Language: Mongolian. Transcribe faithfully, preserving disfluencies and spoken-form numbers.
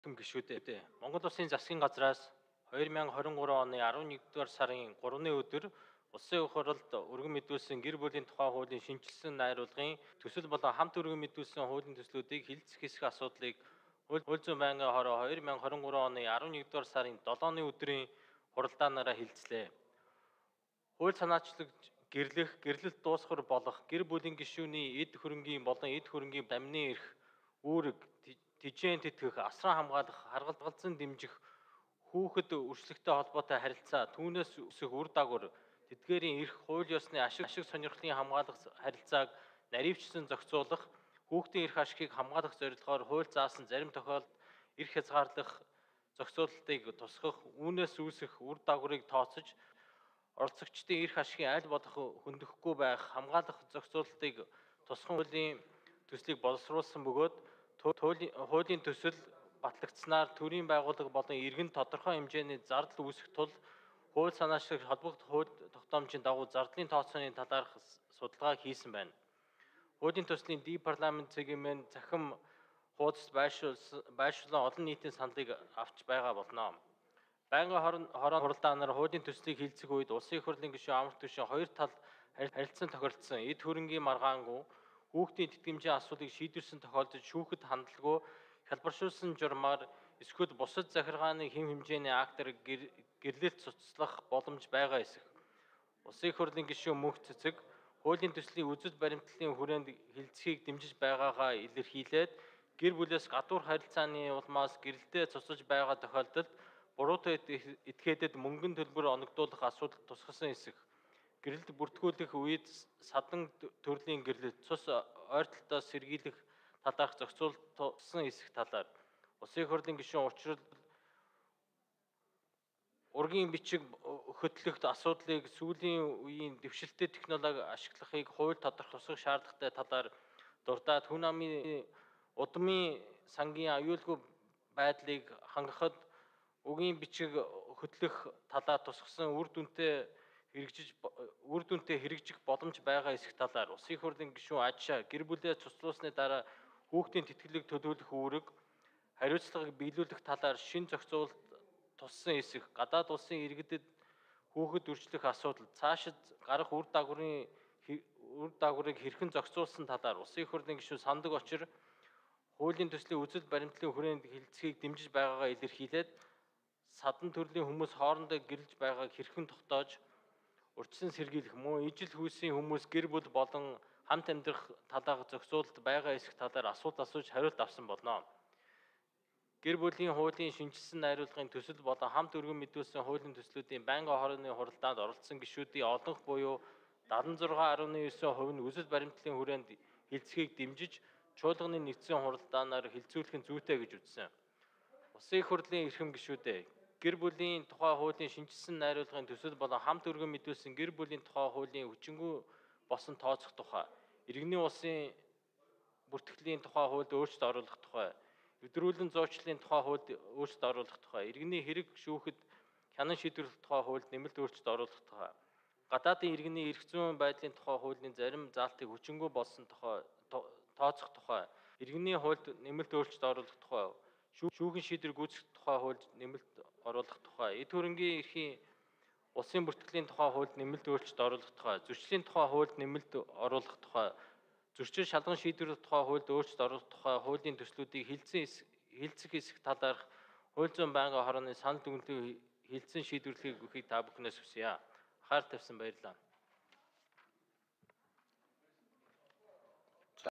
Түн гишүүдээ. Монгол Улсын засгийн газраас хоёр мянга хорин гурав оны арван нэгдүгээр сарын гуравны өдөр Улсын их хурлд өргөн мэдүүлсэн гэр бүлийн тухай хуулийн шинжилсэн найруулгын төсөл болон хамт өргөн мэдүүлсэн хуулийн төслүүдийг хилцэх хэсэг асуудлыг хууль зүйн байнгын хороо хоёр мянга хорин гурав оны арван нэгдүгээр сарын долооны өдрийн хуралдаанаараа хилцлээ. Хууль санаачлагч гэрлэх, гэрлэлт дуусгар болох гэр бүлийн гишүүний эд хөрөнгийн болон эд хөрөнгийн дамны эрх, үүрэг, тижээн тэтгэх, асран хамгаалах, харгалзан дэмжих, хүүхэд өршлөгтэй холбоотой харилцаа, түүнээс үсэх үр дагавар, тэдгээрийн эрх, хууль ёсны ашиг ашиг сонирхлын хамгаалах харилцааг наривчсан зохицуулах, хүүхдийн эрх ашигыг хамгаалах зорилгоор хууль заасан зарим тохиолдолд эрх хязгаарлах зохицуулалтыг тусгах, үүнээс үүсэх үр дагаврыг тооцож, оролцогчдын эрх ашигын аль болох хөндөхгүй байх хамгаалах зохицуулалтыг тусган хуулийн төслийг боловсруулсан бөгөөд хуулийн төсөл батлагдсанаар төрийн байгууллага болон иргэн тодорхой хэмжээний зардал үүсэх тул хууль санаачлагч холбогдох хууль тогтоомжийн дагуу зардлын тооцооны талаарх судалгаа хийсэн байна. Хуулийн төслийн ди парламент цэгийн захим хуудас байршуулан олон нийтийн саналыг авч байгаа болно. Байнгын хорон хуралдаанаар хуулийн төслийг хилцэх үед Улсын их хурлын гишүүн амрах түвшин хоёр тал харилцан тохиролцсон эд хөрөнгийн маргаангүй хүүхдийн тэтгэмжийн асуудлыг шийдвэрсэн тохиолдолд шүүхэд хандлаггүй хялбаршуулсан журмаар эсвэл бусад захиргааны хэм хэмжээний актаар гэрлэлт цуцлах боломж байгаа эсэх. Улсын их хурлын гишүүн мөнх цэцэг хуулийн төслийн үзэл баримтлалын хүрээнд хилцэхийг дэмжиж байгаагаа илэрхийлээд гэр бүлээс гадуур харилцааны улмаас гэрэлдээ цуцлаж байгаа тохиолдолд буруутай этгээдэд мөнгөн төлбөр оногдуулах асуудал тусгасан эсэх. Гэрэлд бүртгүүлэх үед садан төрлийн гэрлэлт цус ойртолтоос сэргийлэх талаарх зохицуулалт туссан эсэх талаар Улсын их хурлын гишүүн учрал ургийн бичиг хөтлөх асуудлыг сүүлийн үеийн дэвшилттэй технологи ашиглахыг хууль тодорхойлох шаардлагатай талаар дурдаад хүн амын удмын сангийн аюулгүй байдлыг хангахад үгийн бичиг хөтлөх талаар тусгасан үр дүнтэй хэрэгжиж үр дүнтэй хэрэгжих боломж байгаа эсэх талаар Улсын их хурлын гишүүн Ажшаа гэр бүлээ цуцлуулсны дараа хүүхдийн тэтгэлэг төлөвлөх үүрэг хариуцлагыг биелүүлэх талаар шин зохицуулалт туссан эсэх гадаад улсын иргэдэд хүүхэд өрчлөх асуудал цаашид гарах үр дагаврын үр дагаврыг хэрхэн зохицуулсан талаар Улсын их хурлын гишүүн Сандаг Очир хуулийн төслийн үзэл баримтлалын хүрээнд хилцэхийг дэмжиж байгаагаа илэрхийлээд садан төрлийн хүмүүс хоорондоо гэрлэж байгааг хэрхэн тогтоож урьдчилан сэргийлэх мөн ижил хүйсийн хүмүүс гэр бүл болон хамт амьдрах талаарх зохицуулалт байгаа эсэх талаар асуулт асууж хариулт авсан болно. Гэр бүлийн хуулийн шинжилсэн найруулгын төсөл болон хамт өргөн мэдүүлсэн хуулийн төслүүдийн байнгын хорооны хуралдаанд оролцсон гишүүдийн олонх буюу дадлан зургаан арван девять хувь нь үзэл баримтлалын хүрээнд хилцэхийг дэмжиж чуулганы нэгдсэн хуралдаанаар хилцүүлэх нь зүйтэй гэж үзсэн. Улсын их хурлын эрхэм гишүүдээ гэр бүлийн тухай хуулийн шинжилсэн найруулгын төсөл болон хамт өргөн мэдүүлсэн гэр бүлийн тухай хуулийн хүчингүй босон тооцох тухай, иргэний улсын бүртгэлийн тухай хуульд өөрчлөлт оруулах тухай, өдрүүлэн зуучлалын тухай хуульд өөрчлөлт оруулах тухай, иргэний хэрэг шүүхэд хянан шийдвэрлэх тухай хуульд нэмэлт өөрчлөлт оруулах тухай, гадаадын иргэний эрх зүйн байдлын тухай хуулийн зарим заалтыг хүчингүй болсон тухай тооцох тухай, иргэний хуульд нэмэлт өөрчлөлт оруулах тухай, шүүхийн шийдвэр гүйцэтгэх тухай хуульд нэмэлт оруулах тухай, эд хөрөнгийн эрхийн улсын бүртгэлийн тухай хуульд нэмэлт өөрчлөлт оруулах тухай, зөрчлийн тухай хуульд нэмэлт оруулах тухай, зөрчил шалган шийдвэрлэх тухай хуульд өөрчлөлт оруулах тухай хуулийн төслүүдийг хилцэн хилцэх эсэх талаарх хууль зүйн байнгын хорооны санал дүгнэлтийг хилцэн шийдвэрлэхийг бүхий та бүхнээс хүсье. Анхаарал тавьсан баярлалаа.